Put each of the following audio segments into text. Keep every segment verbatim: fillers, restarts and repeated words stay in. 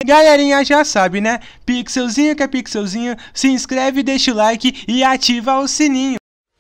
Galerinha já sabe, né? Pixelzinho que é pixelzinho, se inscreve, deixa o like e ativa o sininho.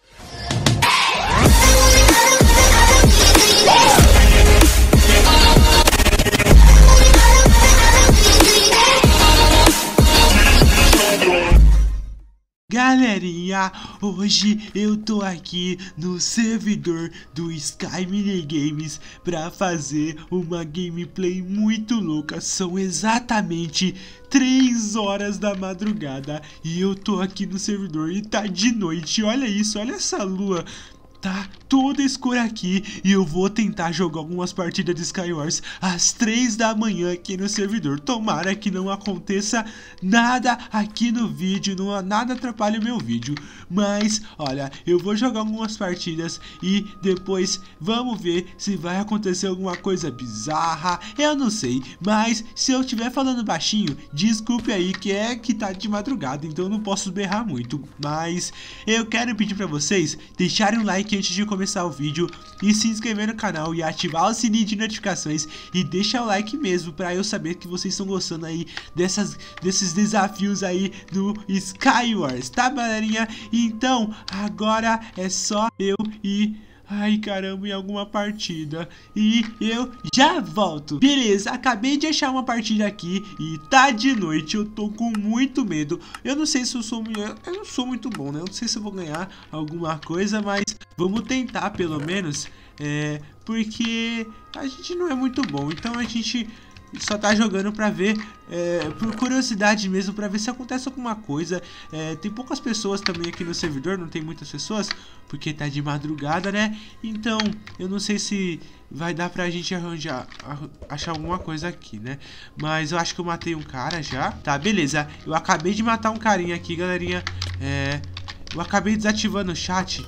Galerinha, hoje eu tô aqui no servidor do Sky Minigames pra fazer uma gameplay muito louca. São exatamente três horas da madrugada e eu tô aqui no servidor e tá de noite. Olha isso, olha essa lua. Tá toda escura aqui e eu vou tentar jogar algumas partidas de Skywars às três da manhã aqui no servidor. Tomara que não aconteça nada aqui no vídeo, não nada atrapalhe o meu vídeo. Mas, olha, eu vou jogar algumas partidas e depois vamos ver se vai acontecer alguma coisa bizarra. Eu não sei, mas se eu estiver falando baixinho, desculpe aí que é que tá de madrugada, então eu não posso berrar muito. Mas eu quero pedir pra vocês deixarem um like antes de começar o vídeo e se inscrever no canal e ativar o sininho de notificações e deixar o like mesmo pra eu saber que vocês estão gostando aí dessas, desses desafios aí do Skywars, tá galerinha? Então agora é só eu ir, ai caramba, em alguma partida e eu já volto. Beleza, acabei de achar uma partida aqui e tá de noite, eu tô com muito medo. Eu não sei se eu sou, eu não sou muito bom, né? Eu não sei se eu vou ganhar alguma coisa, mas vamos tentar pelo menos, é, porque a gente não é muito bom, então a gente só tá jogando pra ver, é, por curiosidade mesmo, pra ver se acontece alguma coisa. É, tem poucas pessoas também aqui no servidor, não tem muitas pessoas, porque tá de madrugada, né? Então, eu não sei se vai dar pra gente arranjar, achar alguma coisa aqui, né? Mas eu acho que eu matei um cara já. Tá, beleza. Eu acabei de matar um carinha aqui, galerinha. É, eu acabei desativando o chat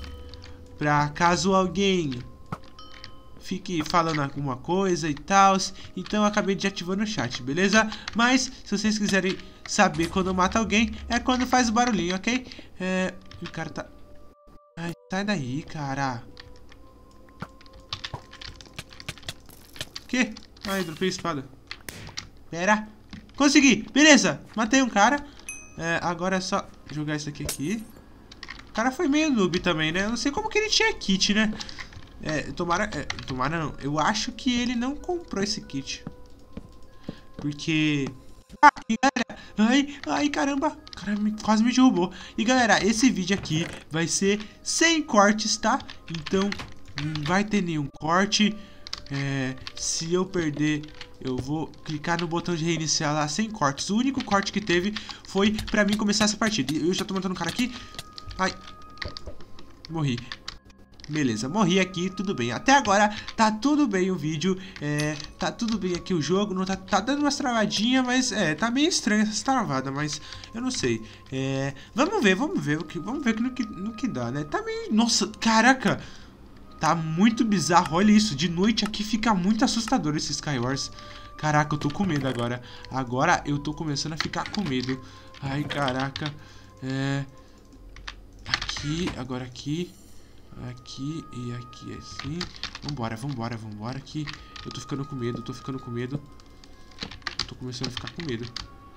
pra caso alguém fique falando alguma coisa e tal. Então eu acabei desativando o chat, beleza? Mas se vocês quiserem saber quando mata alguém, é quando faz o barulhinho, ok? É... O cara tá... Ai, sai daí, cara. Que? Ai, dropei a espada. Pera. Consegui, beleza. Matei um cara. É, agora é só jogar isso aqui aqui. O cara foi meio noob também, né? Eu não sei como que ele tinha kit, né? É, tomara, é, tomara não. Eu acho que ele não comprou esse kit. Porque... Ah, e galera... Ai, ai, caramba. O cara me, quase me derrubou. E galera, esse vídeo aqui vai ser sem cortes, tá? Então, não vai ter nenhum corte. É, se eu perder, eu vou clicar no botão de reiniciar lá sem cortes. O único corte que teve foi pra mim começar essa partida. Eu já tô matando um cara aqui. Ai. Morri. Beleza, morri aqui, tudo bem. Até agora tá tudo bem o vídeo, é, tá tudo bem aqui o jogo, não tá, tá dando umas travadinhas, mas é, tá meio estranho essa travada, mas eu não sei. É, vamos ver, vamos ver, vamos ver no que, no que dá, né? Tá meio... Nossa, caraca! Tá muito bizarro, olha isso, de noite aqui fica muito assustador esse Skywars. Caraca, eu tô com medo agora. Agora eu tô começando a ficar com medo. Ai, caraca. É... Aqui, agora aqui... Aqui e aqui assim. Vambora, vambora, vambora. Aqui eu tô ficando com medo, eu tô ficando com medo. Eu tô começando a ficar com medo.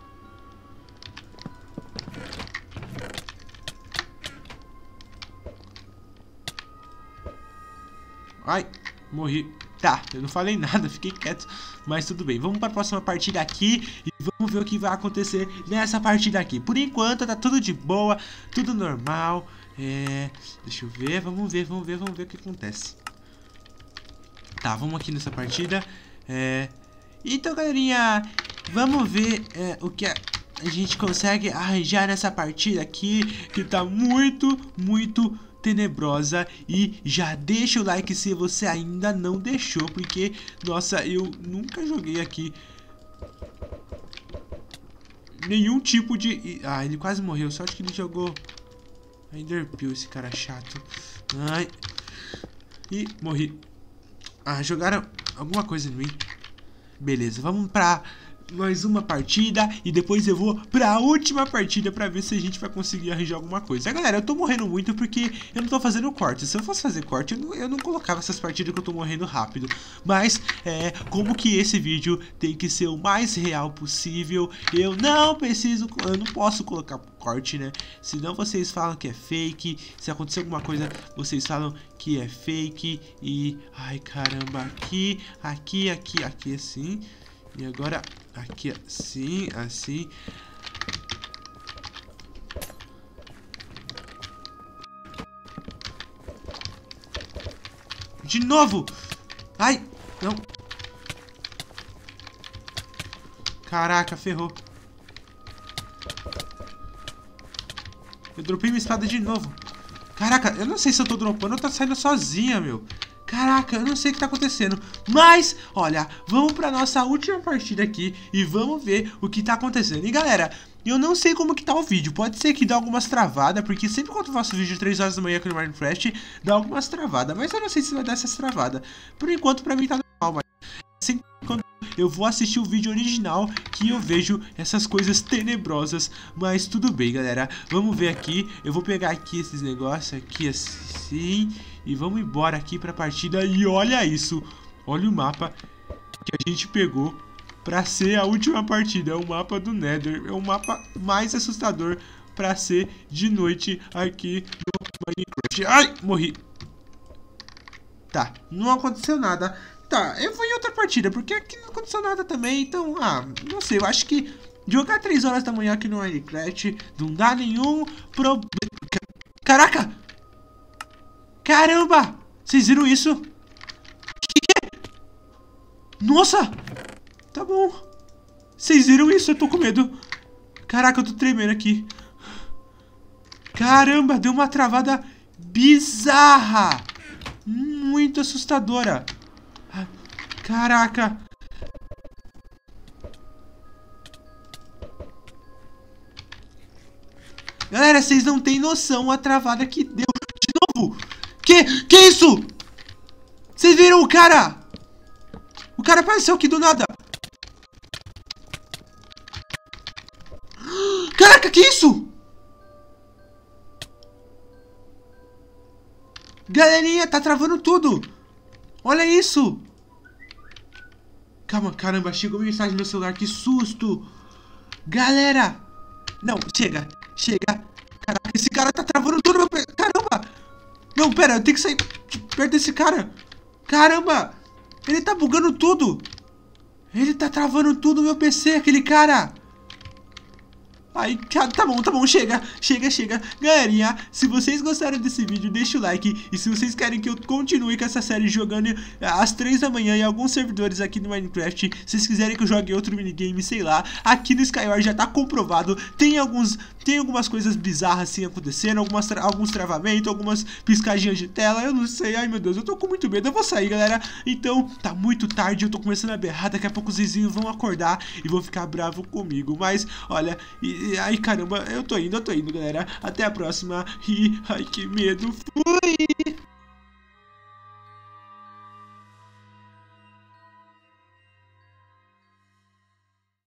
Ai, morri. Tá, eu não falei nada, fiquei quieto. Mas tudo bem, vamos para a próxima partida aqui e vamos ver o que vai acontecer nessa partida aqui. Por enquanto tá tudo de boa, tudo normal. É, deixa eu ver, vamos ver, vamos ver, vamos ver o que acontece. Tá, vamos aqui nessa partida. É, então, galerinha, vamos ver é, o que a, a gente consegue arranjar nessa partida aqui, que tá muito, muito tenebrosa. E já deixa o like se você ainda não deixou, porque, nossa, eu nunca joguei aqui nenhum tipo de... Ah, ele quase morreu, só acho que ele jogou... Enderpeel, esse cara chato. Ai. E morri. Ah, jogaram alguma coisa em mim. Beleza, vamos pra mais uma partida e depois eu vou pra última partida pra ver se a gente vai conseguir arranjar alguma coisa. Galera, eu tô morrendo muito porque eu não tô fazendo corte. Se eu fosse fazer corte, eu não, eu não colocava essas partidas que eu tô morrendo rápido. Mas, é, como que esse vídeo tem que ser o mais real possível, eu não preciso, eu não posso colocar corte, né? Senão vocês falam que é fake. Se acontecer alguma coisa, vocês falam que é fake. E, ai caramba, aqui, aqui, aqui, aqui assim. E agora aqui assim, assim. De novo! Ai, não. Caraca, ferrou. Eu dropei minha espada de novo. Caraca, eu não sei se eu tô dropando ou tá saindo sozinha, meu. Caraca, eu não sei o que tá acontecendo. Mas, olha, vamos pra nossa última partida aqui e vamos ver o que tá acontecendo. E galera, eu não sei como que tá o vídeo. Pode ser que dê algumas travadas, porque sempre quando eu faço vídeo três horas da manhã aqui no Minecraft, dá algumas travadas. Mas eu não sei se vai dar essas travadas. Por enquanto, pra mim tá normal, mas sempre quando eu vou assistir o vídeo original que eu vejo essas coisas tenebrosas. Mas tudo bem, galera. Vamos ver aqui. Eu vou pegar aqui esses negócios aqui assim e vamos embora aqui pra partida. E olha isso. Olha o mapa que a gente pegou pra ser a última partida. É o mapa do Nether. É o mapa mais assustador pra ser de noite aqui no Minecraft. Ai, morri. Tá, não aconteceu nada. Tá, eu vou em outra partida, porque aqui não aconteceu nada também. Então, ah, não sei, eu acho que jogar três horas da manhã aqui no Minecraft não dá nenhum problema. Caraca! Caramba! Vocês viram isso? Que que é? Nossa! Tá bom. Vocês viram isso? Eu tô com medo. Caraca, eu tô tremendo aqui. Caramba, deu uma travada bizarra. Muito assustadora. Caraca. Galera, vocês não tem noção a travada que deu. De novo. Que? Que isso? Vocês viram o cara? O cara apareceu aqui do nada. Caraca, que isso? Galerinha, tá travando tudo. Olha isso. Calma, caramba, chegou mensagem no meu celular, que susto. Galera. Não, chega, chega. Caraca, esse cara tá travando tudo, meu... Caramba. Não, pera, eu tenho que sair perto desse cara. Caramba. Ele tá bugando tudo. Ele tá travando tudo no meu P C, aquele cara. Ai, tá bom, tá bom, chega, chega, chega. Galerinha, se vocês gostaram desse vídeo, deixa o like. E se vocês querem que eu continue com essa série jogando às três da manhã em alguns servidores aqui no Minecraft, se vocês quiserem que eu jogue outro minigame, sei lá, aqui no Skywars já tá comprovado. Tem alguns, tem algumas coisas bizarras assim acontecendo, algumas tra alguns travamentos, algumas piscadinhas de tela, eu não sei. Ai meu Deus, eu tô com muito medo, eu vou sair, galera. Então, tá muito tarde, eu tô começando a berrar, daqui a pouco os vizinhos vão acordar e vão ficar bravos comigo. Mas, olha, e, ai caramba, eu tô indo, eu tô indo, galera. Até a próxima. E ai que medo. Fui!